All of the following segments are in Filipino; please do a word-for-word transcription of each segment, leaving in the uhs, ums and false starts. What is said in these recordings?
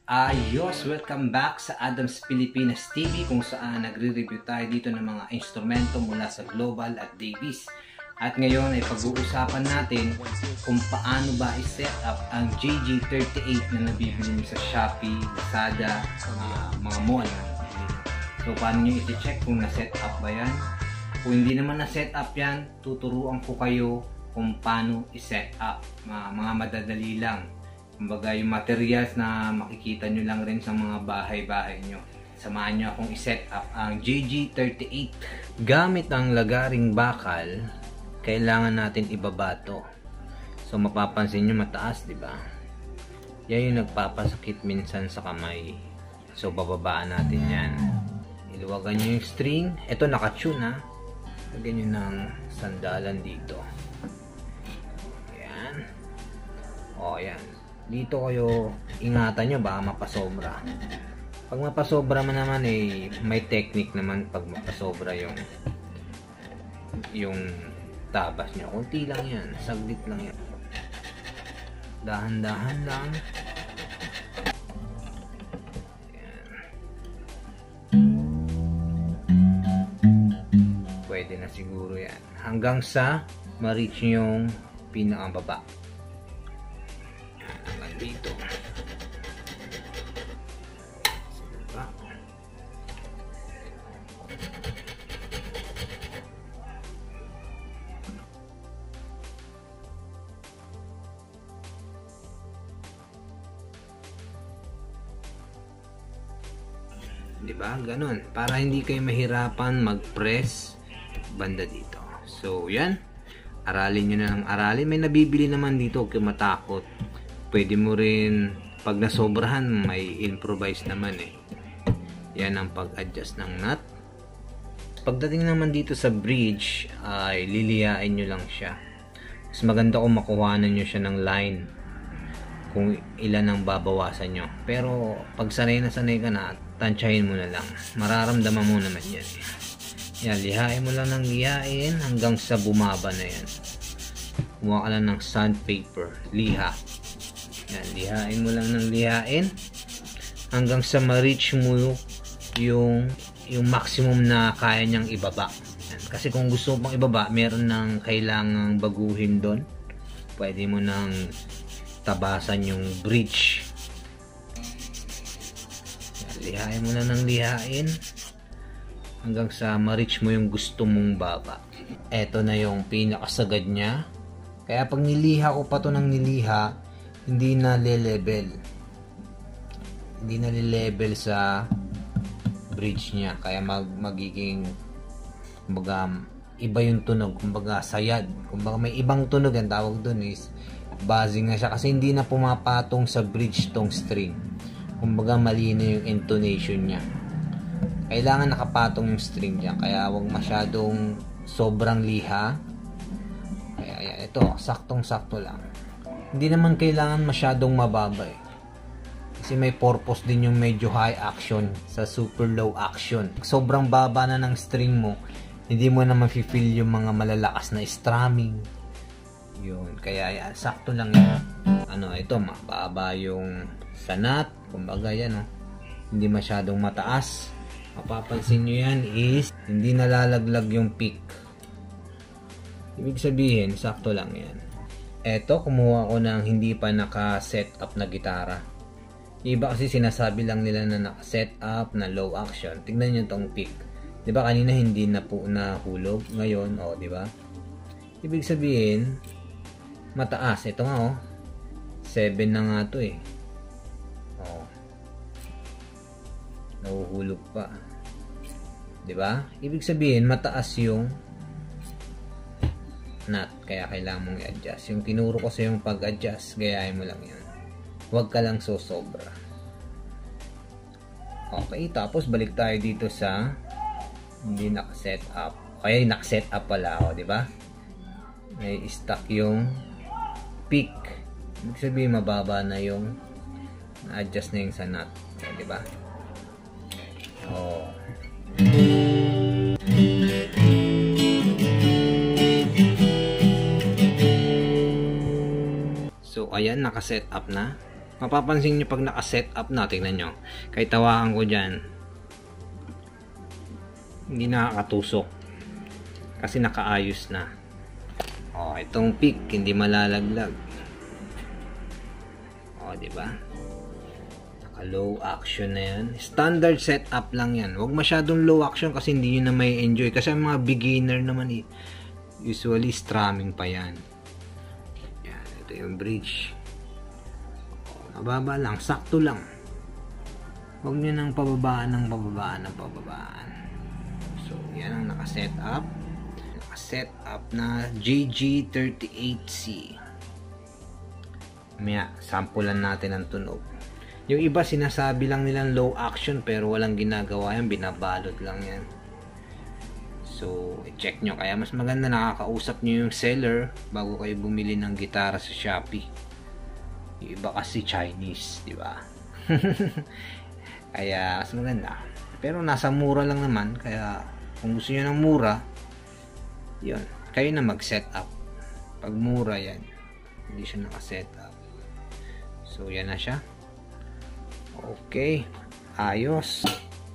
Ayos! Welcome back sa Adams Pilipinas T V kung saan nagre-review tayo dito ng mga instrumento mula sa Global at Davies. At ngayon ay pag-uusapan natin kung paano ba i-set up ang J G thirty-eight na nabibili mo sa Shopee, Lazada, uh, mga mall. So paano nyo i-check kung na-set up ba yan? Kung hindi naman na-set up yan, tuturuan ko kayo kung paano i-set up. Uh, mga madadali lang. Kumbaga yung materials na makikita nyo lang rin sa mga bahay-bahay nyo. Samahan nyo akong i-set up ang J G thirty-eight. Gamit ang lagaring bakal, kailangan natin ibaba to. So mapapansin nyo mataas, di ba? Yan yung nagpapasakit minsan sa kamay. So bababaan natin yan. Iluwagan nyo yung string. Ito nakatune ha. Lagyan nyo ng sandalan dito. Yan. O yan. Dito kayo ingatan nyo baka mapasobra. Pag mapasobra man naman eh may technique naman pag mapasobra yung yung tabas nyo. Kunti lang yan, saglit lang yan. Dahan-dahan lang. Yan. Pwede na siguro yan. Hanggang sa ma-reach yung pinakababa. Dito. Diba? Diba? Ganon. Para hindi kayo mahirapan mag-press banda dito. So, yan. Aralin nyo na ng aralin. May nabibili naman dito. Huwag kayo matakot. Pwede mo rin, pag nasobrahan, may improvise naman eh. Yan ang pag-adjust ng nut. Pagdating naman dito sa bridge, ay liliyain nyo lang siya. Mas maganda kung makuhanan nyo siya ng line. Kung ilan ang babawasan nyo. Pero, pag sanay na sanay ka na, tansyahin mo na lang. Mararamdaman mo naman yan. Yan, lihain mo lang ng lihain hanggang sa bumaba na yan. Kumuha ka lang ng sandpaper, liha. Yan, lihain mo lang ng lihain hanggang sa ma-reach mo yung yung maximum na kaya niyang ibaba. Yan. Kasi kung gusto mong ibaba, meron nang kailangang baguhin doon. Pwede mo nang tabasan yung bridge. Yan, lihain mo lang ng lihain hanggang sa ma-reach mo yung gusto mong baba. Ito na yung pinakasagad niya. Kaya pag niliha ko pa to ng niliha, hindi na le-level. Hindi na le-level sa bridge niya. Kaya mag magiging kumbaga iba yung tunog. Kumbaga sayad. Kumbaga may ibang tunog ang tawag doon is buzzing na siya. Kasi hindi na pumapatong sa bridge tong string. Kumbaga mali na yung intonation niya. Kailangan nakapatong yung string niya. Kaya wag masyadong sobrang liha. Kaya yan. Ito, saktong-sakto lang. Hindi naman kailangan masyadong mababa eh. Kasi may purpose din yung medyo high action sa super low action. Sobrang baba na ng string mo, hindi mo na mafe-feel yung mga malalakas na strumming. Yun, kaya yan, sakto lang yan. Ano, ito, mababa yung sanat. Kumbaga yan, oh. Hindi masyadong mataas. Mapapansin nyo yan is, hindi nalalaglag yung peak. Ibig sabihin, sakto lang yan. Eto, kumuha ko ng hindi pa naka-set up na gitara. Iba kasi sinasabi lang nila na naka-set up na low action. Tignan nyo tong peak. Diba kanina hindi na po nahulog. Ngayon, o, oh, diba? Ibig sabihin, mataas. Ito nga, oh. seven na nga to eh. Oh. Nahuhulog pa. Diba? Ibig sabihin, mataas yung nut, kaya kailangan mong i-adjust. Yung tinuro ko sa yung pag-adjust, gayahin mo lang yan. Huwag ka lang so sobra. Okay, tapos balik tayo dito sa hindi naka-set up. Kaya naka-set up pala ako, di ba? May stuck yung peak. Ibig sabihin mababa na yung na-adjust na yung sa nut. Di ba? Oh. So ayan, naka-set up na. mapapansin nyo pag naka-set up na, tingnan nyo. Kahit tawakan ko dyan, hindi nakakatusok. Kasi nakaayos na. O, itong peak, hindi malalaglag. O, diba? Naka-low action na yan. Standard setup lang yan. Huwag masyadong low action kasi hindi nyo na may enjoy. Kasi ang mga beginner naman, eh, usually strumming pa yan. Yan, ito yung bridge. O, mababa lang, sakto lang. Huwag nyo nang pababaan ng pababaan ng pababaan. So, yan ang naka-set up. Set up na J G thirty-eight C. Maya, sampulan natin ang tunog. Yung iba sinasabi lang nilang low action pero walang ginagawa yan, binabalot lang yan. So, i-check nyo. Kaya mas maganda nakakausap nyo yung seller bago kayo bumili ng gitara sa Shopee. Yung iba kasi Chinese, di ba? Kaya mas maganda. Pero nasa mura lang naman, kaya kung gusto nyo ng mura, yun, kayo na mag-set up. Pag mura yan, hindi siya naka-set up. So, yan na siya. Okay. Ayos.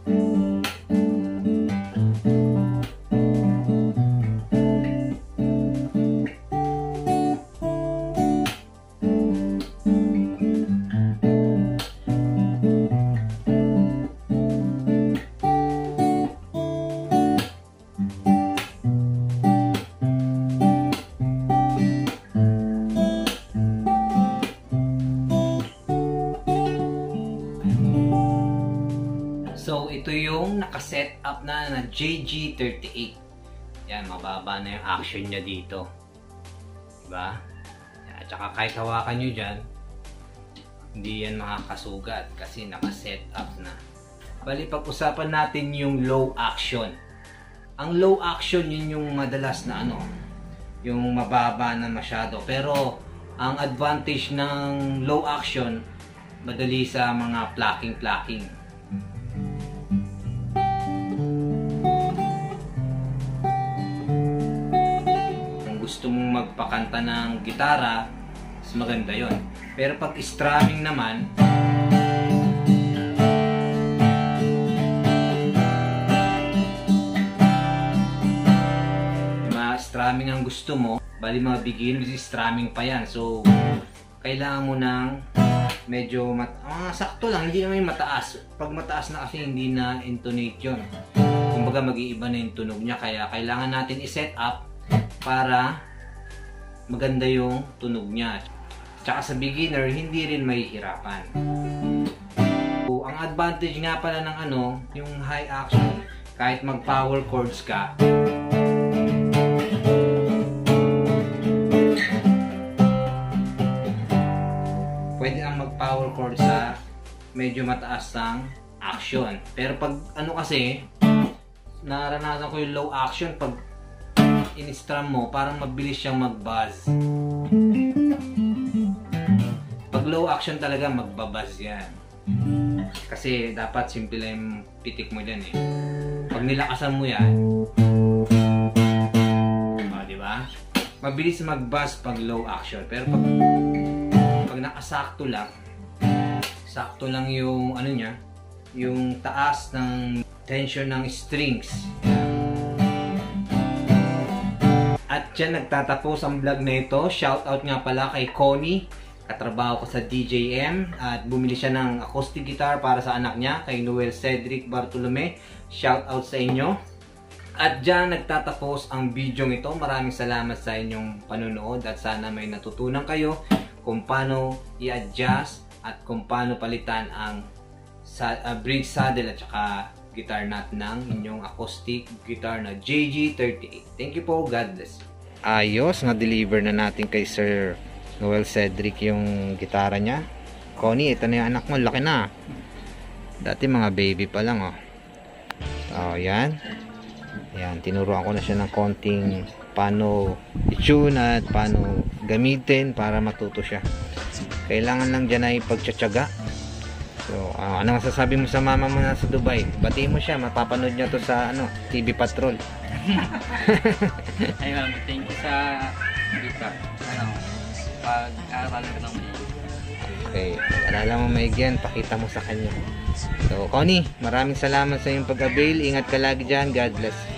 So, ito yung naka-set up na na J G thirty-eight. Yan, mababa na yung action niya dito. Diba? At saka kahit hawakan nyo dyan, hindi yan makakasugat kasi naka-set up na. Bali, pag-usapan natin yung low action. Ang low action, yun yung madalas na ano, yung mababa na masyado. Pero, ang advantage ng low action, madali sa mga plucking-plucking. Gusto mong magpakanta ng gitara, mas maganda yon. Pero pag strumming naman, mga strumming ang gusto mo, bali mga beginners, strumming pa yan. So, kailangan mo ng medyo mat ah, sakto lang, hindi naman mataas. Pag mataas na kasi hindi na intonate yun. Kumbaga mag-iiba na yung tunog niya, kaya kailangan natin i-set up para maganda yung tunog niya. Tsaka sa beginner, hindi rin mahihirapan. So, ang advantage nga pala ng ano, yung high action, kahit mag power chords ka, pwede ang mag power chords sa medyo mataas ng action. Pero pag ano kasi, naranasan ko yung low action, pag in-strum mo, parang mabilis siyang mag-buzz. Pag low action talaga, magbabuzz yan. Kasi dapat simple lang yung pitik mo dyan eh. Pag nilakasan mo yan, o, diba? Mabilis mag-buzz pag low action. Pero pag, pag nakasakto lang, sakto lang yung ano niya, yung taas ng tension ng strings. At dyan nagtatapos ang vlog na ito. Shoutout nga pala kay Connie. Katrabaho ko sa D J M. At bumili siya ng acoustic guitar para sa anak niya, kay Noel Cedric Bartolome. Shoutout sa inyo. At dyan nagtatapos ang video ito. Maraming salamat sa inyong panonood. At sana may natutunan kayo kung paano i-adjust at kung paano palitan ang sa, uh, bridge saddle at saka guitar nut ng inyong acoustic guitar na J G thirty-eight. Thank you po. God bless. Ayos, na-deliver na natin kay Sir Noel Cedric yung gitara niya. Connie, ito na yung anak mo. Laki na. Dati mga baby pa lang, oh. Oh, yan. Yan, tinuruan ko na siya ng konting paano i-tune at paano gamitin para matuto siya. Kailangan lang dyan ay pagtsatsaga. So, uh, ano masasabi mo sa mama mo na sa Dubai? Batiin mo siya, mapapanood niya to sa ano, T V Patrol. Ay ma'am, thank you sa guitar. Ano, pag-aaralan ko ng video. Okay, pag-arala mo maigi yan, pakita mo sa kanya. So, Connie, maraming salamat sa iyong pag-avail. Ingat ka lagi dyan. God bless.